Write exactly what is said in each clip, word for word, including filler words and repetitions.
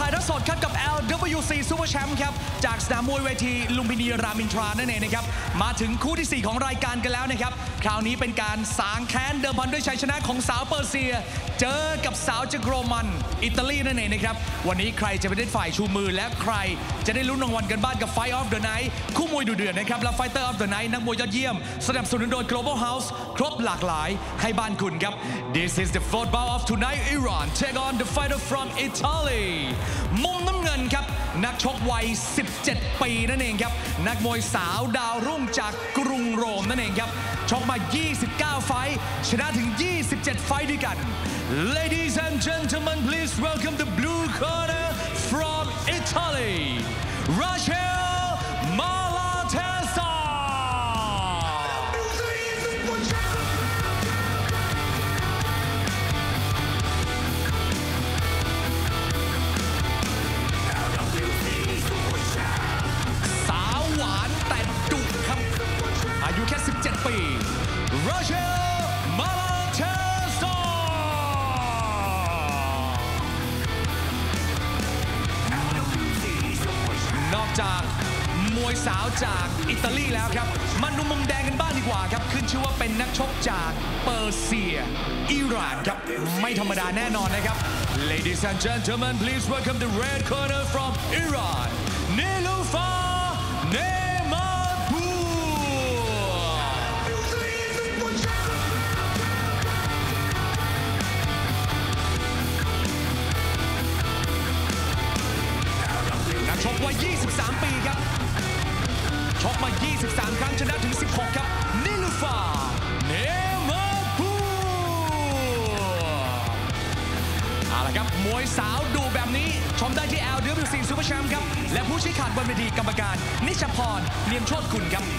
ายทอดสดครับกับ แอล ดับเบิลยู ซี Super Champ ครับจากสนามมวยเวทีลุมพินีรามอินทรานั่นเองนะครับมาถึงคู่ที่สี่ของรายการกันแล้วนะครับคราวนี้เป็นการสางแค้นเดิมพันด้วยชัยชนะของสาวเปอร์เซียเจอกับสาวจากโรมันอิตาลีนั่นเองนะครับวันนี้ใครจะเป็นฝ่ายชูมือและใครจะได้ลุ้นรางวัลกันบ้างกับ Fight of the Night คู่มวยดุเดือดนะครับและ Fighter of the Night นักมวยยอดเยี่ยมสนับสนุนโดย Global House ครบหลากหลายให้บ้านคุณครับ This is the fourth bout of tonight Iran take on the fighter from Italy มุมน้ำเงินครับนักชกวัยสิบเจ็ดปีนั่นเองครับนักมวยสาวดาวรุ่งจากกรุงโรมนั่นเองครับชกมายี่สิบเก้าไฟท์ชนะถึงยี่สิบเจ็ดไฟท์ด้วยกัน Ladies and gentlemen please welcome the blue corner from Italy Rachel Malatestaอายุแค่สิบเจ็ดปี Rachel Malatesta นอกจากมวยสาวจากอิตาลีแล้วครับมาดูมุมแดงกันบ้างดีกว่าครับขึ้นชื่อว่าเป็นนักชกจากเปอร์เซียอิหร่านครับไม่ธรรมดาแน่นอนนะครับ Ladies and gentlemen please welcome the red corner from Iran Niloufarชกวัยยี่สิบสามปีครับชกมายี่สิบสามครั้งชนะถึงสิบหกครับนิลูฟาเนมาพูเอาละครับมวยสาวดูแบบนี้ชมได้ที่ แอล ดับเบิลยู ซี Super Champ ครับและผู้ชี้ขาดบนเวทีกรรมการนิชพรเนียมโชติกุลครับ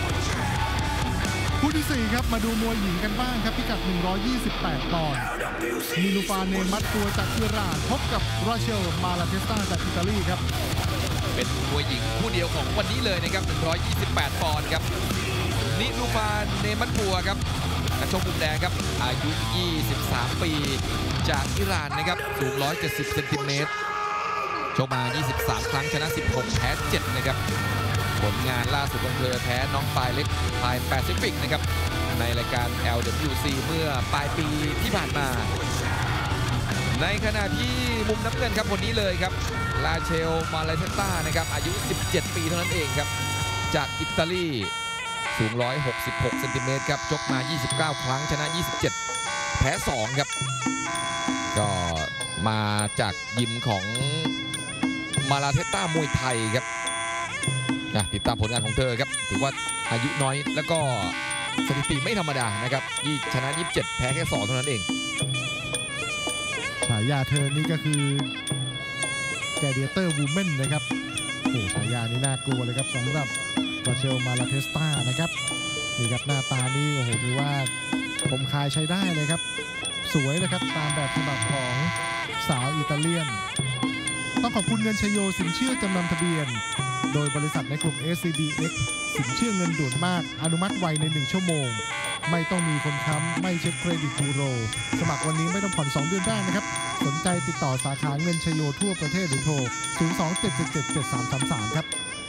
คู่ที่สี่ครับมาดูมวยหญิงกันบ้างครับพิกัดหนึ่งร้อยยี่สิบแปดปอนด์นิลูฟาเนมัตตัวจากอิหร่านพบกับราเชลมาลาเทสตาจากอิตาลีครับเป็นมวยหญิงคู่เดียวของวันนี้เลยนะครับหนึ่งร้อยยี่สิบแปดปอนด์ครับนิลูฟาเนมัตปัวครับนักชกมุมแดงครับอายุยี่สิบสามปีจากอิหร่านนะครับสูงหนึ่งร้อยเจ็ดสิบเซนติเมตรชกมายี่สิบสามครั้งชนะสิบหกแพ้เจ็ดนะครับผลงานล่าสุดของเธอแพ้น้องปลายเล็กปลายแปซิฟิกนะครับในรายการ แอล ดับเบิลยู ซี เมื่อปลายปีที่ผ่านมาในขณะที่มุมน้ำเงินครับคนนี้เลยครับลาเชลมาเลเทต้านะครับอายุสิบเจ็ดปีเท่านั้นเองครับจากอิตาลีสูงหนึ่งร้อยหกสิบหกเซนติเมตรครับชกมายี่สิบเก้าครั้งชนะยี่สิบเจ็ดแพ้สองครับก็มาจากยิมของมาลาเทต้ามวยไทยครับติดตามผลงานของเธอครับถือว่าอายุน้อยแล้วก็สถิติไม่ธรรมดานะครับยี่ชนะยี่สิบเจ็ดแพ้แค่สองเท่านั้นเองฉายาเธอนี่ก็คือแกเดียเตอร์วูแมนนะครับโอ้ฉายานี่น่ากลัวเลยครับสำหรับราเชลมาลาเทสตานะครับนี่ครับหน้าตานี่โอ้โหถือว่าผมคายใช้ได้เลยครับสวยเลยครับตามแบบฉบับของสาวอิตาเลียนต้องขอบคุณเงินชัยโยสินเชื่อจำนำทะเบียนโดยบริษัทในกลุ่ม เอส ซี บี เอ็กซ์ สินเชื่อเงินด่วนมากอนุมัติไวในหนึ่งชั่วโมงไม่ต้องมีคนค้ำไม่เช็คเครดิตบูโรสมัครวันนี้ไม่ต้องผ่อนสองเดือนได้นะครับสนใจติดต่อสาขาเงินชัยโยทั่วประเทศหรือโทรศูนย์ สอง เจ็ด เจ็ด เจ็ด เจ็ด สาม สาม สามครับ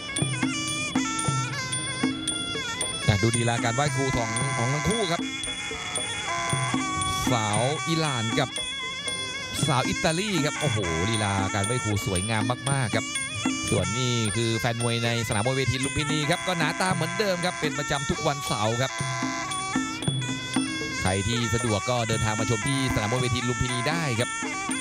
ดูดีลาการไหว้ครูของของทั้งคู่ครับสาวอิหร่านกับสาวอิตาลีครับโอ้โหลีลาการไหว้ครูสวยงามมากๆครับส่วนนี้คือแฟนมวยในสนามมวยเวทีลุมพินีครับก็หนาตาเหมือนเดิมครับเป็นประจำทุกวันเสาร์ครับใครที่สะดวกก็เดินทางมาชมที่สนามมวยเวทีลุมพินีได้ครับ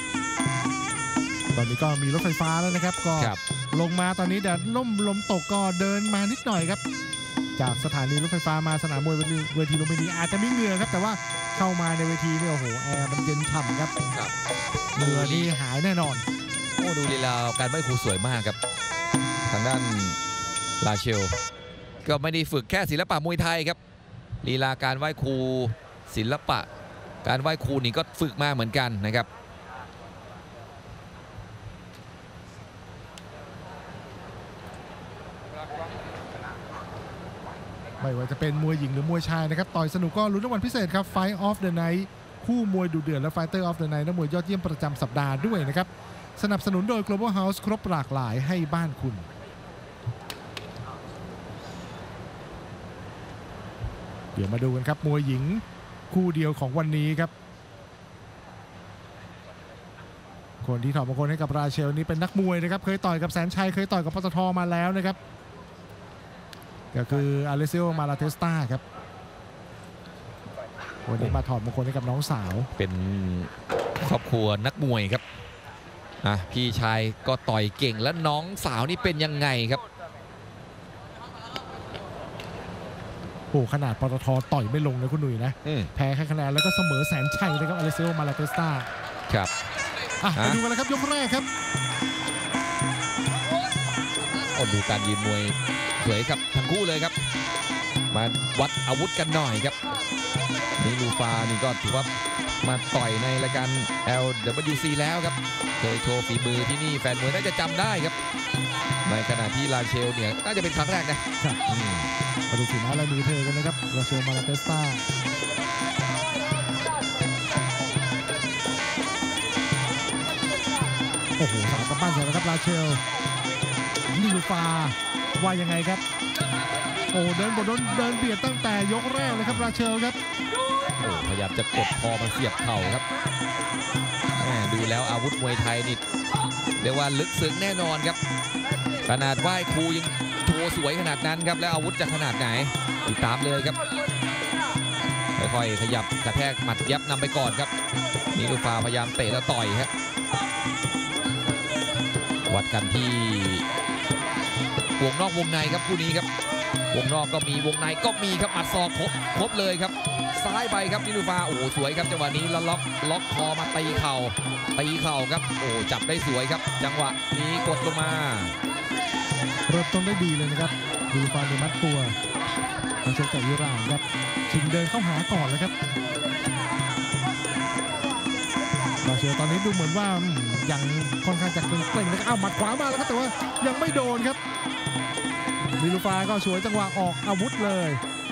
ตอนนี้ก็มีรถไฟฟ้าแล้วนะครับก็ลงมาตอนนี้แดดร่มลมตกก็เดินมานิดหน่อยครับจากสถานีรถไฟฟ้ามาสนามมวยเวทีลุมพินีอาจจะไม่เหงื่อครับแต่ว่าเข้ามาในเวทีเนี่ยโอ้โหแอร์มันเย็นฉ่ำครับเหงื่อนี่หายแน่นอนโอ้ดูลีลาการไหว้ครูสวยมากครับทางด้านลาเชลก็ไม่ได้ฝึกแค่ศิลปะมวยไทยครับลีลาการไหว้ครูศิลปะการไหว้ครูนี่ก็ฝึกมาเหมือนกันนะครับไม่ว่าจะเป็นมวยหญิงหรือมวยชายนะครับต่อยสนุกก็ลุ้นรางวัลพิเศษครับ Fight of the Night คู่มวยดุเดือดและ Fighter of the Night นักมวยยอดเยี่ยมประจำสัปดาห์ด้วยนะครับสนับสนุนโดย Global House ครบหลากหลายให้บ้านคุณเดี๋ยวมาดูกันครับมวยหญิงคู่เดียวของวันนี้ครับคนที่ถอดมงคลให้กับราเชลนี้เป็นนักมวยนะครับเคยต่อยกับแสนชัยเคยต่อยกับปตทมาแล้วนะครับก็คืออเลเซียมาลาเทสตาครับวันนี้มาถอดมงคลให้กับน้องสาวเป็นครอบครัวนักมวยครับอ่ะพี่ชายก็ต่อยเก่งและน้องสาวนี่เป็นยังไงครับโอ้ขนาดปตทต่อยไม่ลงนะคุณหนุ่ยนะแพ้แค่คะแนนแล้วก็เสมอแสนชัยนะครับอเลเซียมาลาเทสตาครับอ่ะไปดูกันเลยครับยกแรกครับโอ้ดูการยืนมวยสวยครับทั้งคู่เลยครับมาวัดอาวุธกันหน่อยครับนี่ลูฟานี่ก็ถือว่ามาต่อยในรายการ แอล ดับเบิลยู ซี แล้วครับเคยโชว์ฝีมือที่นี่แฟนมวยน่าจะจำได้ครับในขณะที่ลาเชลเนี่ยน่าจะเป็นครั้งแรกนะมาดูฝีไม้ลายมือเธอกันนะครับลาเชลมาลาเทสตาโอ้โหสามกำปั้นเสร็จแล้วครับลาเชลนี่ลูฟาว่ายังไงครับโอ้เดินบนเดินเบียดตั้งแต่ยกแรกเลยครับราเชลครับโอ้พยายามจะกดคอมาเสียบเข่าครับดูแล้วอาวุธมวยไทยนี่เรียกว่าลึกซึ้งแน่นอนครับขนาดไหว้ครูยังโชว์สวยขนาดนั้นครับแล้วอาวุธจะขนาดไหนติดตามเลยครับค่อยๆขยับกระแทกหมัดยับนำไปก่อนครับนี่ลูฟาพยายามเตะแล้วต่อยครับวัดกันที่วงนอกวงในครับคู่นี้ครับวงนอกก็มีวงในก็มีครับหมัดศอกครบครบเลยครับซ้ายไปครับนิลูฟาโอ้สวยครับจังหวะนี้แล้วล็อกล็อกคอมาตีเข่าตีเข่าครับโอ้จับได้สวยครับจังหวะนี้กดลงมาเริ่มต้นได้ดีเลยนะครับนิลูฟาในมัดตัวนักชกจากอิหร่านครับชิงเดินเข้าหาก่อนเลยครับราเชลตอนนี้ดูเหมือนว่ายังค่อนข้างจะเกร็งๆนะครับเอาหมัดขวามาแล้วครับแต่ว่ายังไม่โดนครับนิลูฟาก็สวยจังหวะออกอาวุธเลย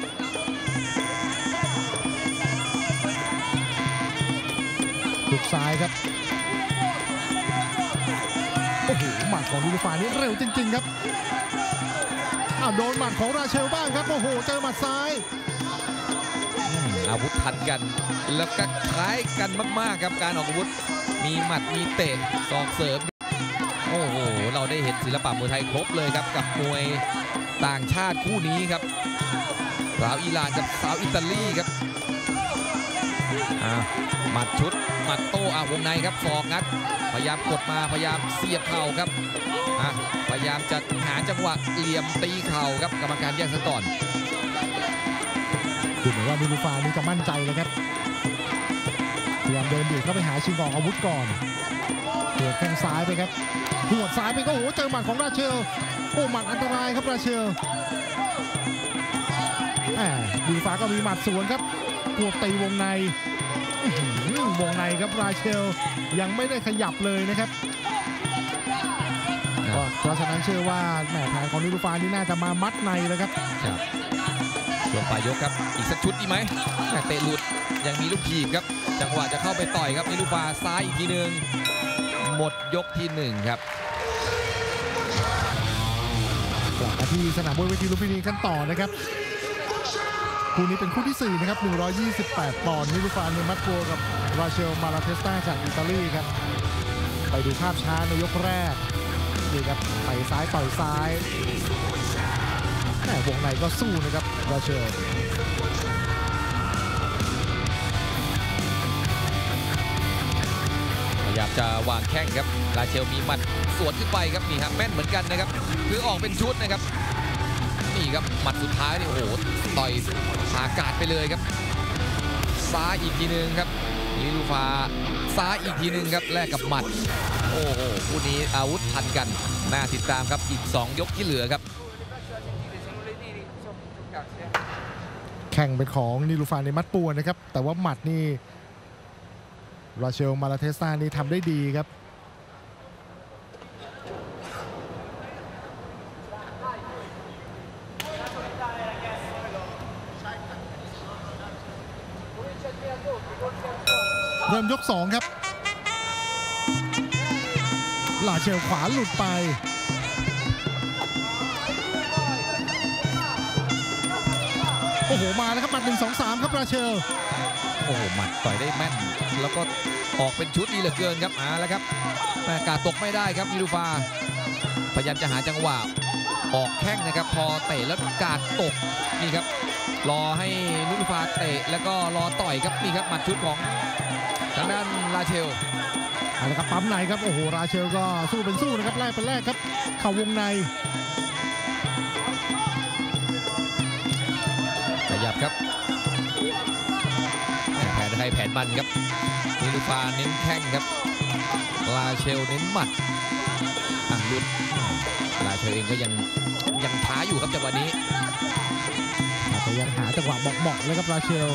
ถูกซ้ายครับโอ้โหหมัดของนิลูฟานี่เร็วจริงๆครับอ้าวโดนหมัดของราเชลบ้างครับโอ้โหเจอหมัดซ้ายอาวุธทันกันแล้วก็คล้ายกันมากๆครับการออกอาวุธมีหมัดมีเตะศอกเสริมโอ้โหเราได้เห็นศิลปะมวยไทยครบเลยครับกับมวยต่างชาติคู่นี้ครับสาวอิหร่านกับสาวอิตาลีครับอ่าหมัดชุดหมัดโต้อ่าวงในครับศอกงัดพยายามกดมาพยายามเสียบเข่าครับอ่ะพยายามจะหาจังหวะเหลี่ยมตีเข่าครับกรรมการแยกซะก่อนดูเหมือนว่านิลูฟานี่จะมั่นใจเลยครับพยายามเดินเบียดเข้าไปหาชิงออกอาวุธก่อนหัวแข้งซ้ายไปครับหัวซ้ายไปก็โอ้โหเจอหมัดของราเชลโอ้หมัดอันตรายครับราเชลแหมนิลูฟาก็มีหมัดสวนครับหัวตีวงในวงในครับราเชลยังไม่ได้ขยับเลยนะครับเพราะฉะนั้นเชื่อว่าแหมทางของนิลูฟานี่น่าจะมามัดในแล้วครับช่วงปลายยกครับอีกสักชุดดีไหมเตะหลุดยังมีลูกถีบครับจังหวะจะเข้าไปต่อยครับนิลูฟาซ้ายอีกทีหนึ่งหมดยกที่หนึ่งครับกลับมาที่สนามมวยเวทีลุมพินีกันต่อนะครับคู่นี้เป็นคู่ที่สี่นะครับหนึ่งร้อยยี่สิบแปดปอนด์นิลูฟาเนมัตโกกับราเชลมาลาเทสตาจากอิตาลีครับไปดูภาพช้าในยกแรกนี่ครับไปซ้ายต่อยซ้ายแหมวงในก็สู้นะครับราเชลพยายามจะวางแข้งครับราเชลมีหมัดสวนขึ้นไปครับนี่ครับแม่นเหมือนกันนะครับคือออกเป็นชุดนะครับนี่ครับหมัดสุดท้ายนี่โอ้โหต่อยอากาศไปเลยครับซ้ายอีกทีนึงครับนิลูฟาซ้ายอีกทีนึงครับแลกกับหมัดโอ้โหคู่นี้อาวุธทันกันน่าติดตามครับอีกสองยกที่เหลือครับแข่งเป็นของนิลูฟาในมัดปัวนะครับแต่ว่าหมัดนี่ราเชลมาลาเทสตานี่ทำได้ดีครับเริ่มยกสองครับลาเชลขวาหลุดไปโอ้โหมาแล้วครับหมัดหนึ่งสองสามครับลาเชลโอ้โหหมัดต่อยได้แม่นแล้วก็ออกเป็นชุดดีเหลือเกินครับอ่าแล้วครับแต่กาดตกไม่ได้ครับนิลูฟาพยายามจะหาจังหวะออกแข้งนะครับพอเตะแล้วกาดตกนี่ครับรอให้นิลูฟาเตะแล้วก็รอต่อยครับนี่ครับหมัดชุดของทางด้านลาเชลเอาละครับปั๊มในครับโอ้โหลาเชลก็สู้เป็นสู้นะครับแรกเป็นแรกครับเข่าวงในขยับครับแผนไทยแผนมันครับนิลูฟาเน้นแข้งครับลาเชลเน้นหมัดอ่ะลุดลาเชลเองก็ยังยังท้าอยู่ครับจังหวะนี้อาจจะยังหาจังหวะเหมาะๆเลยครับลาเชล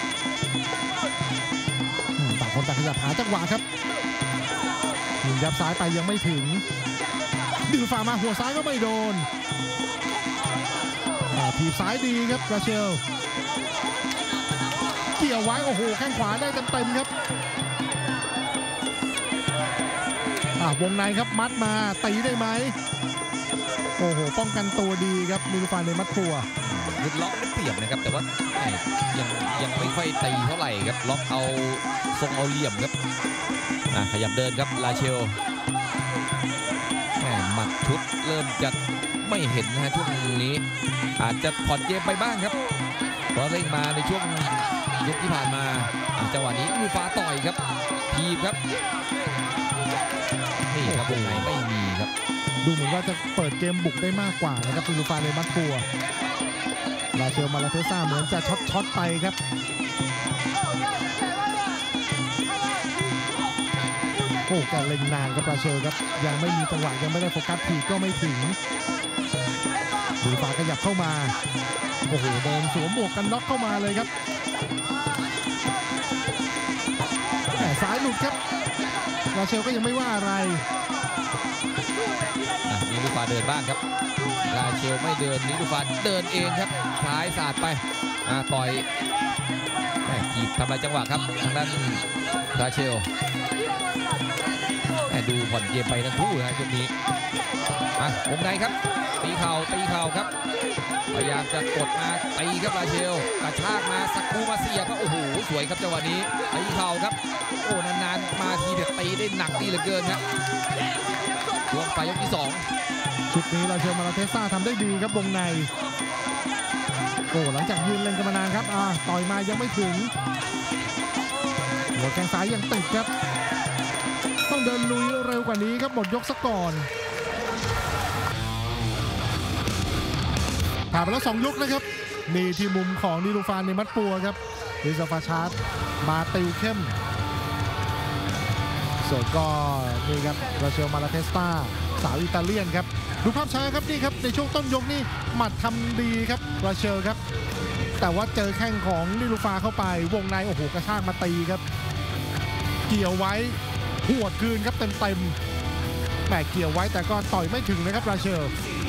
ต่างคนต่างขยับหาจังหวะครับยิงยับซ้ายไปยังไม่ถึงดึงฝ่ามาหัวซ้ายก็ไม่โดนถีบซ้ายดีครับลาเชลเกี่ยวไว้โอ้โหแข้งขวาได้เต็มๆครับวงในครับมัดมาตีได้ไหมโอ้โหป้องกันตัวดีครับนิลูฟาในมัดตัวลุดล็อกได้เปรียบนะครับแต่ว่ายังยังไม่ค่อยตีเท่าไหร่ครับล็อกเอาทรงเอาเหลี่ยมครับขยับเดินครับลาเชลหมัดชุดเริ่มจะไม่เห็นนะฮะช่วงนี้อาจจะผ่อนเกมไปบ้างครับเพราะเร่งมาในช่วงยกที่ผ่านมาจังหวะนี้นิลูฟาต่อยครับทีบครับนี่ครับวงในไม่มีครับดูเหมือนว่าจะเปิดเกมบุกได้มากกว่านะครับนิลูฟาในมัดตัวลาเชลมาลาเทซ่าเหมือนจะช็อตช็อตไปครับโอ้การเล็งนานครับลาเชลครับยังไม่มีจังหวะยังไม่ได้โฟกัสทีก็ไม่ถึงนิลูฟาขยับเข้ามาโอ้โหเดินสวมหมวกกันน็อกเข้ามาเลยครับแต่ซ้ายหลุดครับลาเชลก็ยังไม่ว่าอะไรนิลูฟาเดินบ้างครับลาเชลไม่เดินนิลูฟาเดินเองครับซ้ายสาดไปต่อยจีบทำลายจังหวะครับทางด้านลาเชลดูผ่อนเกมไปทั้งคู่นะจุดนี้วงในครับตีเข่าตีเข่าครับพยายามจะกดมาตีครับลาเชลกระชากมาสักคูมาเสียบโอ้โหสวยครับจังหวะนี้ตีเข่าครับโอ้นานๆมาทีเด็ดตีได้หนักดีเหลือเกินครับช่วงปลายยกที่สองชุดนี้ลาเชลมาลาเทซ่าทำได้ดีครับวงในโอ้หลังจากยืนเล่นกันมานานครับอ่าต่อยมายังไม่ถึงหัวแข้งซ้ายยังติดครับต้องเดินลุยเร็วกว่านี้ครับหมดยกซะก่อนผ่านไปแล้วสองยกนะครับมีที่มุมของนิลูฟาในมัดปัวครับลิซาฟาชาร์ดมาติวเข้มส่วนก็นี่ครับลาเชลมาลาเทซ่าสาวอิตาเลียนครับดูภาพช้าครับนี่ครับในช่วงต้นยกนี่หมัดทำดีครับลาเชลครับแต่ว่าเจอแข้งของนิลูฟาเข้าไปวงในโอ้โหกระชากมาตีครับเกี่ยวไว้หัวคืนครับเต็มๆแหมเกี่ยวไว้แต่ก็ต่อยไม่ถึงนะครับลาเชล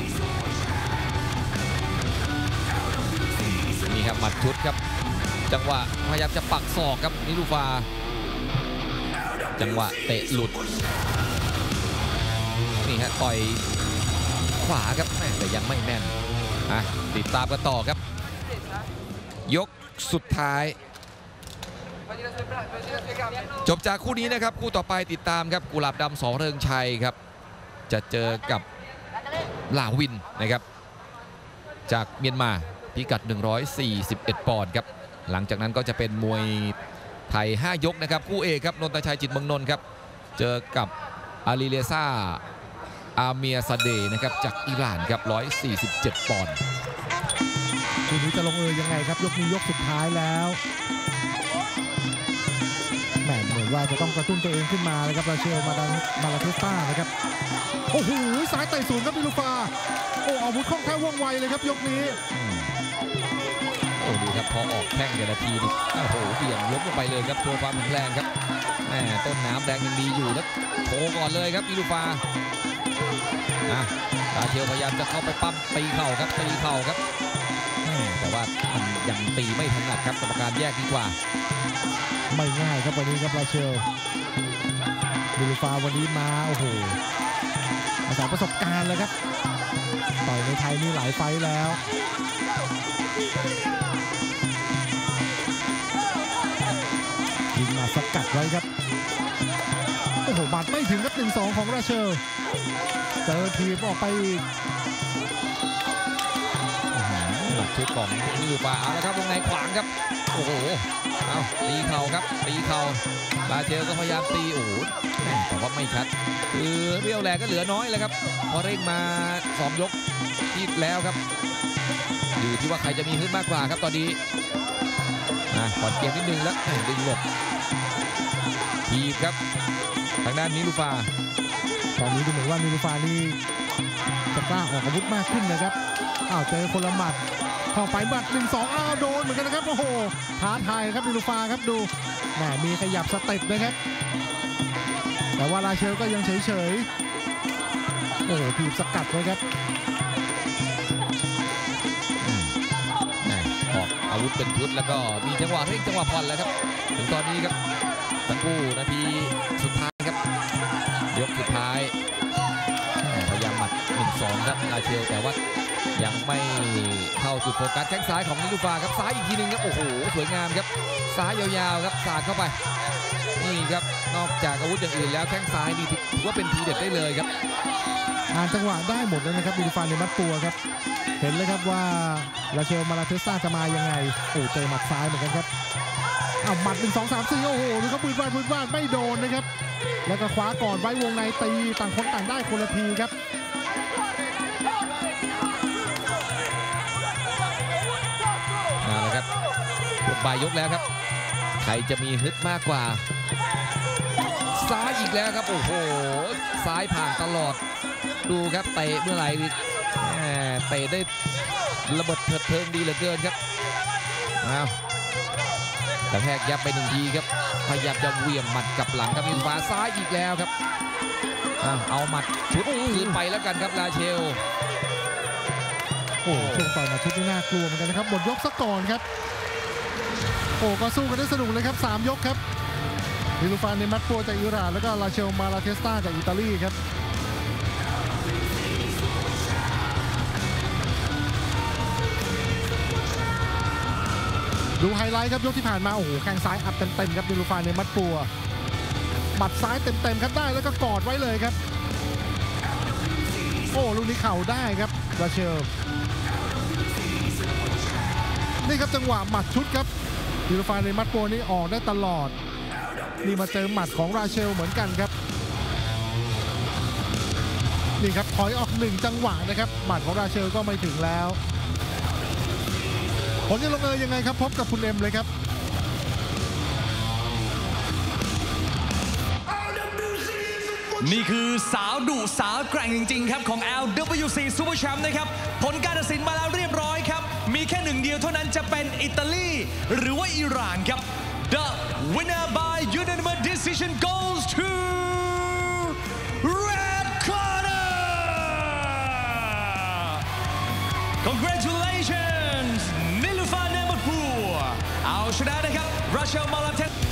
นี่ครับหมัดชุดครับจังหวะพยายามจะปักศอกครับนิลูฟาจังหวะเตะหลุดนี่ฮะต่อยขวาครับแต่ยังไม่แม่นอ่ะติดตามกันต่อครับยกสุดท้ายจบจากคู่นี้นะครับคู่ต่อไปติดตามครับกุหลาบดำสอเริงชัยครับจะเจอกับลาวินนะครับจากเมียนมาพิกัดหนึ่งร้อยสี่สิบเอ็ดปอนด์ครับหลังจากนั้นก็จะเป็นมวยไทยห้ายกนะครับคู่เอกครับนนทชัยจิตเมืองนนท์ครับเจอกับอาลีเลซ่าอาเมียซาเดนะครับจากอิหร่านครับหนึ่งร้อยสี่สิบเจ็ดปอนด์คู่นี้จะลงเอยยังไงครับยกนี้ยกสุดท้ายแล้วแหมเหมือนว่าจะต้องกระตุ้นตัวเองขึ้นมาเลยครับลาเชลมาดันมาลาเทซ่านะครับโอ้โหซ้ายไต่สูงครับนิลูฟาโอ้อาวุธค่อนข้างว่องไวเลยครับยกนี้โอ้ดูครับพอออกแข้งแต่ละทีดิโอ้โหเบี่ยงล้มลงไปเลยครับโชว์ความแข็งแรงครับแหมต้นน้ำแดงยังดีอยู่แล้วโผล่ก่อนเลยครับนิลูฟาอ่ะลาเชลพยายามจะเข้าไปปั้มตีเข่าครับตีเข่าครับแต่ว่ามันยังตีไม่ถนัดครับกรรมการแยกดีกว่าไม่ง่ายครับวันนี้ครับราเชลนิลูฟาวันนี้มาโอ้โหอาศัยประสบการณ์เลยครับต่อยในไทยนี่หลายไฟต์แล้วยิงมาสกัดไว้ครับโอ้โหบาดไม่ถึงครับ หนึ่งสอง ของราเชลเจอทีมออกไปอีกหลักชุดของนิลูฟาเอาละครับวงในขวางครับโอ้โหเอาตีเข่าครับตีเข่าราเชลก็พยายามตีโอ้โหแต่ว่าไม่ชัดคือเรี่ยวแรงก็เหลือน้อยเลยครับพอเร่งมาสองยกที่แล้วครับอยู่ที่ว่าใครจะมีขึ้นมากกว่าครับตอนนี้นะก่อนเกมนิดนึงแล้วดึงหลบทีบครับทางด้านนิลูฟาตอนนี้ดูเหมือนว่านิลูฟานี่จะกล้าออกอาวุธมากขึ้นนะครับอ้าวเจอคนละหมัดเข้าไปบัดหนึ่งสองอ้าวโดนเหมือนกันนะครับโอ้โหท้าทายครับนิลูฟาครับดูแหมมีขยับสเต็ปนะครับแต่ว่าราเชลก็ยังเฉยๆโอ้โหถีบสกัดเลยครับออกอาวุธเป็นชุดแล้วก็มีจังหวะเร่งจังหวะผ่อนแล้วครับถึงตอนนี้ครับทั้งคู่นาทีสุดท้ายครับยกสุดท้ายพยายามหมัด หนึ่งสอง ครับราเชลแต่ว่ายังไม่เข้าจุดโฟกัสแข้งซ้ายของนิลูฟาครับซ้ายอีกทีหนึ่งครับโอ้โหสวยงามครับซ้ายยาวๆครับสาดเข้าไปนี่ครับนอกจากอาวุธอย่างอื่นแล้วแข้งซ้ายนี่ถือว่าเป็นทีเด็ดได้เลยครับอ่านจังหวะได้หมดเลยนะครับนิลูฟาในมัดปัวครับเห็นเลยครับว่าราเชลมาลาเทสซาจะมายังไงโอ้เจอหมัดซ้ายเหมือนกันครับอ้าวหมัดหนึ่งสองสามสี่โอ้โหดูเขาปืนวาดปืนวาดไม่โดนนะครับแล้วก็คว้าก่อนไว้วงในตีต่างคนต่างได้คนละทีครับมาแล้วครับปลายยกแล้วครับใครจะมีฮึดมากกว่าซ้ายอีกแล้วครับโอ้โหซ้ายผ่านตลอดดูครับเตะเมื่อไหร่เตะได้ระเบิดเถิดเทิงดีเหลือเกินครับอ้าวกระแทกยับไปหนึ่งทีครับพยายามจะเหวี่ยงหมัดกลับหลังครับนิลูฟาซ้ายอีกแล้วครับอ้าวเอาหมัดชุดคืนไปแล้วกันครับราเชลโอ้ช่วงต่อยมาชุดนี่น่ากลัวเหมือนกันนะครับหมดยกซะก่อนครับโอ้ก็สู้กันได้สนุกเลยครับสามยกครับนิลูฟาในมัดปัวจากอิหร่านแล้วก็ราเชลมาลาเทสตาจากอิตาลีครับดูไฮไลท์ครับยกที่ผ่านมาโอ้โหแข้งซ้ายอัดเต็มๆครับนิลูฟาในมัดปัวหมัดซ้ายเต็มๆครับได้แล้วก็กอดไว้เลยครับโอ้ลูกนี้เข่าได้ครับราเชลนี่ครับจังหวะหมัดชุดครับนิลูฟาในมัดปัวนี่ออกได้ตลอดนี่มาเจอหมัดของราเชลเหมือนกันครับนี่ครับถอยออกหนึ่งจังหวะนะครับหมัดของราเชลก็ไม่ถึงแล้วผลจะลงเอยยังไงครับพบกับคุณเอ็มเลยครับนี่คือสาวดุสาวแกร่งจริงๆครับของ แอล ดับเบิลยู ซี Super Champ นะครับผลการตัดสินมาแล้วเรียบร้อยครับมีแค่หนึ่งเดียวเท่านั้นจะเป็นอิตาลีหรือว่าอิหร่านครับ The winner by unanimous decision goes to Red Corner Congratulations นิลูฟา เนมัดปัวเอาชนะนะครับราเชล มาลาเทส